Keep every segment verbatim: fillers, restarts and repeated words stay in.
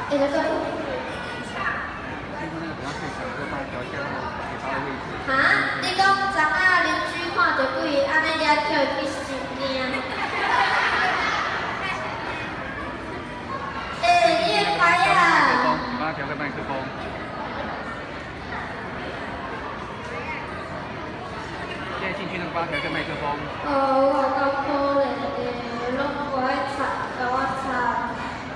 哎，那个。哈？你讲昨仔邻居看到鬼，安尼掠叫伊去收惊？哎，你的牌啊！ 帮他调个麦克风。现在进去那个帮他调个麦克风。 哦，我够可怜的，拢无爱插，甲我插。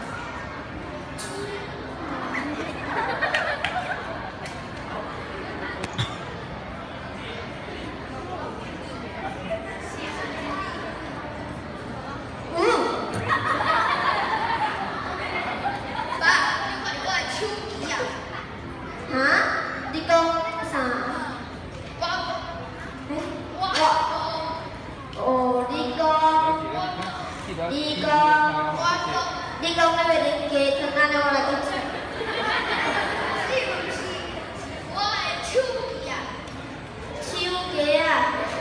你讲，你讲那边的鸡汤，安尼我来去煮。是不是？我的手机啊，手机啊，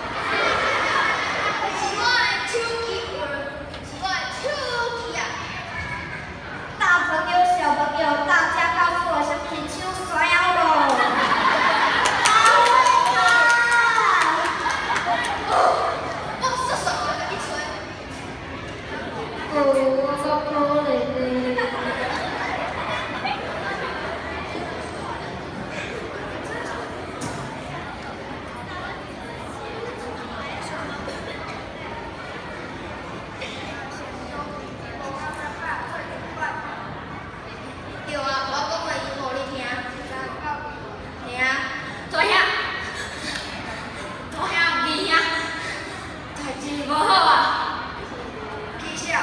是我的手机壳，是我的手机啊。大朋友、小朋友，大家告诉我，什么是手刷腰咯？好会啊！我射手了，一锤。 哦，我够可怜的。对啊，我讲的伊无你听。听，大兄，大兄二兄，代志无好啊，起笑。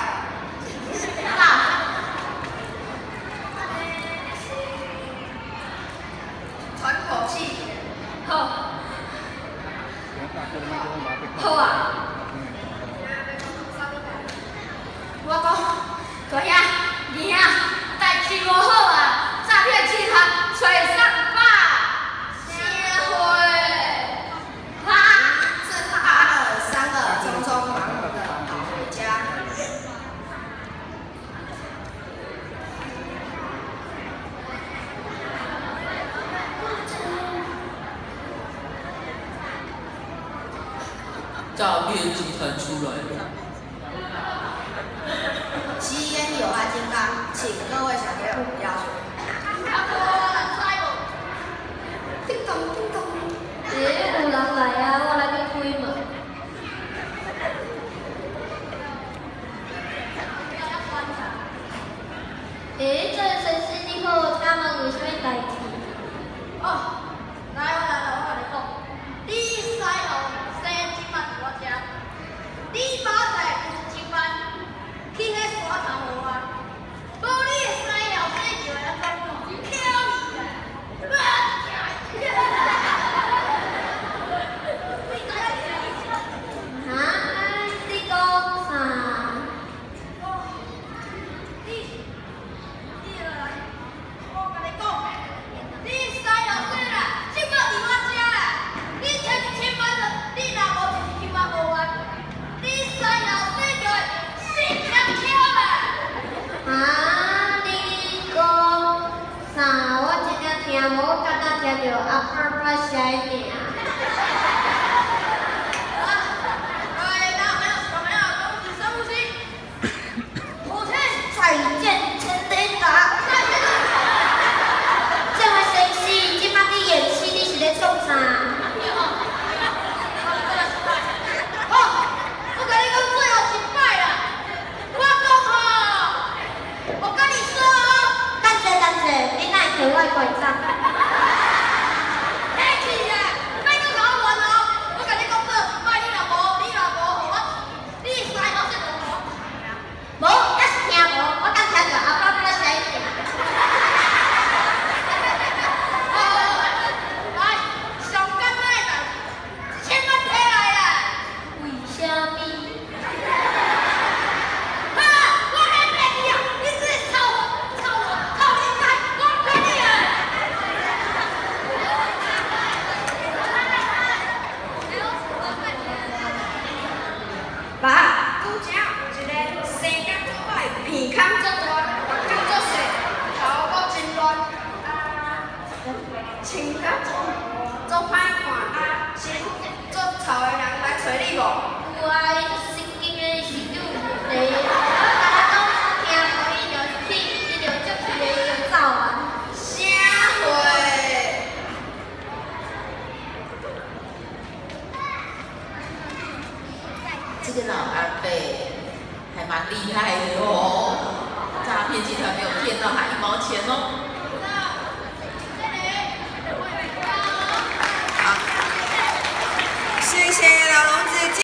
喘口气，好，好啊。我讲，大兄、二兄，代志无好啊，诈骗集团找上吧，社会。啊！正大二三二，匆匆忙忙的跑回家。 诈骗集团出来了。 吸烟有害健康，请各位小朋友不要学。 叮咚叮咚，诶，有人来啊，我来去开门。诶，这神仙你好，他们有啥物代志？ 哦，来我来了，我跟你讲，你使哦。 你妈在有一班去迄山头无啊？无你的屎尿洗就会当讲挑伊啊！ 啊，你讲啥？ 哦，你你来，我跟你讲，你屎尿洗啦，即摆伫我遮啦，你摕一千万的，你若无就是一万五万。 你使老师就会死翘翘啊！ 啊，你讲啥？我真正听无，我敢若听到阿爸爸声尔。 啊，哎，那没有小朋友，恭喜深呼吸。母亲再见，陈雷达。这位先生，即摆你演戏，你是咧创啥？ 你哪会摕我的拐杖？ 客气啊，别搁甲我玩哦！我甲你讲过，摆你若无，你若无互我，你使老师就无。 无，也是听无，我敢听着阿爸爸声音。 来，上简单的代志，一千万摕来啦！ 为虾米？ 我骗你啊！你是臭臭臭人才，我骗你啊！ 厉害的哦。